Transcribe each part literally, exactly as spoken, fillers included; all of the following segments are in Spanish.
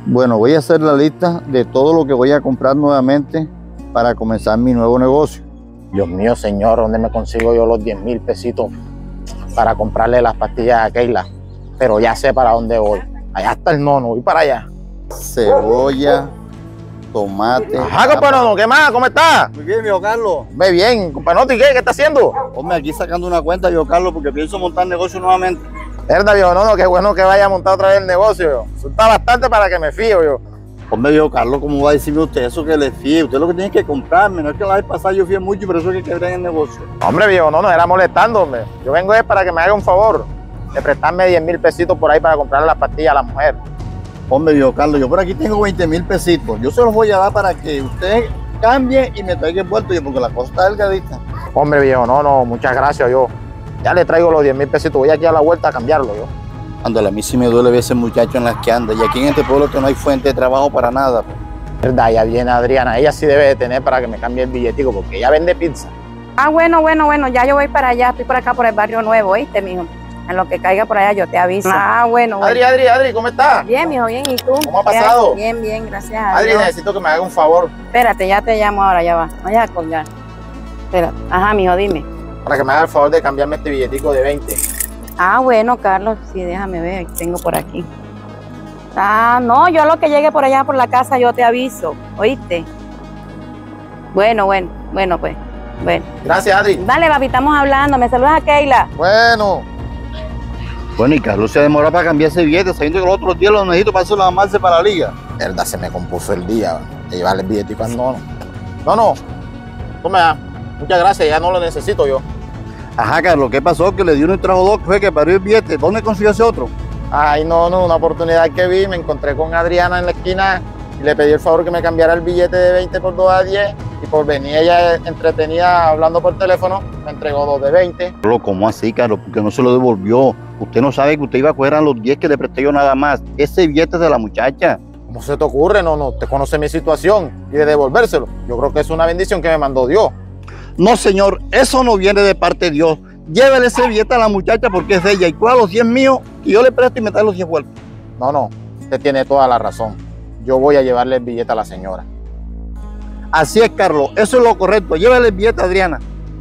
Bueno, voy a hacer la lista de todo lo que voy a comprar nuevamente para comenzar mi nuevo negocio. Dios mío, señor, ¿dónde me consigo yo los diez mil pesitos para comprarle las pastillas a Keila? Pero ya sé para dónde voy. Allá está el nono, voy para allá. Cebolla, tomate. Ajá, compa Nono, ¿qué más? ¿Cómo estás? Muy bien, viejo Carlos. Ve bien, compa Nono, ¿y qué? ¿Qué está haciendo? Hombre, aquí sacando una cuenta, viejo Carlos, porque pienso montar negocio nuevamente. Verdad, viejo Nono, qué bueno que vaya a montar otra vez el negocio, yo. Eso está bastante para que me fío, yo. Hombre, viejo Carlos, ¿cómo va a decirme usted eso que le fíe? Usted lo que tiene que comprarme, no es que la vez pasada yo fíe mucho y por eso es que quebré en el negocio. Hombre, viejo Nono, era molestándome. Yo vengo es para que me haga un favor de prestarme diez mil pesitos por ahí para comprarle las pastillas a la mujer. Hombre, viejo Carlos, yo por aquí tengo veinte mil pesitos. Yo se los voy a dar para que usted cambie y me traiga el vuelto, porque la cosa está delgadita. Hombre, viejo Nono, muchas gracias, yo. Ya le traigo los diez mil pesitos, voy aquí a la vuelta a cambiarlo, yo. Ándale, a mí sí me duele ver ese muchacho en las que anda. Y aquí en este pueblo que no hay fuente de trabajo para nada. Verdad, ya viene Adriana, ella sí debe de tener para que me cambie el billetico, porque ella vende pizza. Ah, bueno, bueno, bueno, ya yo voy para allá, estoy por acá por el barrio nuevo, ¿oíste, mijo? En lo que caiga por allá yo te aviso. Ah, bueno, bueno. Adri, Adri, Adri, ¿cómo estás? Bien, mijo, bien, ¿y tú? ¿Cómo ha pasado? Bien, bien, gracias a Adri, Dios. necesito que me haga un favor. Espérate, ya te llamo ahora, ya va. No vayas a colgar. Espérate. Ajá, mijo, dime. Para que me haga el favor de cambiarme este billetico de veinte. Ah, bueno, Carlos, sí, déjame ver, tengo por aquí. Ah, no, yo a lo que llegue por allá por la casa yo te aviso, ¿oíste? Bueno, bueno, bueno, pues, bueno. Gracias, Adri. Dale, papi, estamos hablando, me saludas a Keila. Bueno. Bueno, y Carlos se demora para cambiar ese billete, sabiendo que los otros días lo necesito para hacer la amarse para la liga. Verdad, se me compuso el día de llevarle el billetico al nono. No, no, tú me das. Muchas gracias, ya no lo necesito yo. Ajá, Carlos, ¿qué pasó? Que le dio un trajo dos, fue que parió el billete. ¿Dónde consiguió ese otro? Ay, no, no, una oportunidad que vi, me encontré con Adriana en la esquina y le pedí el favor que me cambiara el billete de veinte por dos a diez y por venir ella entretenida hablando por teléfono, me entregó dos de veinte. Pero ¿cómo así, Carlos? Porque no se lo devolvió. Usted no sabe que usted iba a coger a los diez que le presté yo nada más. Ese billete es de la muchacha. ¿Cómo se te ocurre? No, no, te conoce mi situación y de devolvérselo. Yo creo que es una bendición que me mandó Dios. No, señor, eso no viene de parte de Dios. Llévele ese billete a la muchacha porque es de ella y coja los diez míos y yo le presto y me trae los diez vueltos. No, no, usted tiene toda la razón. Yo voy a llevarle el billete a la señora. Así es, Carlos, eso es lo correcto. Llévele el billete a Adriana.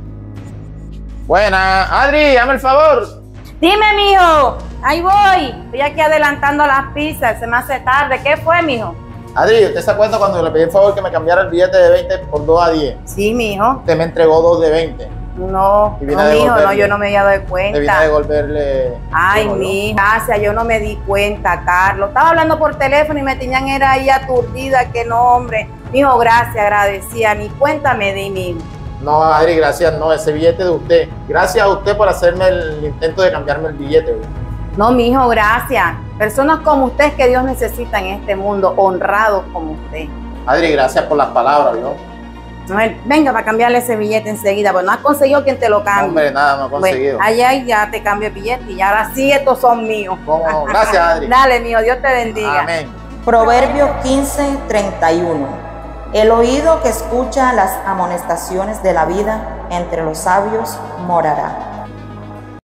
Buena, Adri, hazme el favor. Dime, mijo, ahí voy. Estoy aquí adelantando las pizzas, se me hace tarde. ¿Qué fue, mijo? Adri, ¿usted se acuerda cuando le pedí el favor que me cambiara el billete de veinte por dos a diez? Sí, mijo. Usted me entregó dos de veinte. No, Y vine no, a mijo, no, devolverle. yo no me había dado Le vine a cuenta. devolverle. Ay, ¿no? mi, gracias, yo no me di cuenta, Carlos. Estaba hablando por teléfono y me tenían era ahí aturdida, que no, hombre. Mijo, gracias, agradecida. Ni cuenta me di, mijo. No, Adri, gracias, no, ese billete de usted. Gracias a usted por hacerme el intento de cambiarme el billete. Güey. No, mijo, gracias. Personas como usted que Dios necesita en este mundo, honrados como usted. Adri, gracias por las palabras, ¿no? No, venga, para cambiarle ese billete enseguida, pues no has conseguido quien te lo cambie. Hombre, nada, no he conseguido. Bueno, allá ya te cambio el billete y ahora sí estos son míos. ¿Cómo no? Gracias, Adri. Dale, mío, Dios te bendiga. Amén. Proverbios quince, treinta y uno. El oído que escucha las amonestaciones de la vida entre los sabios morará.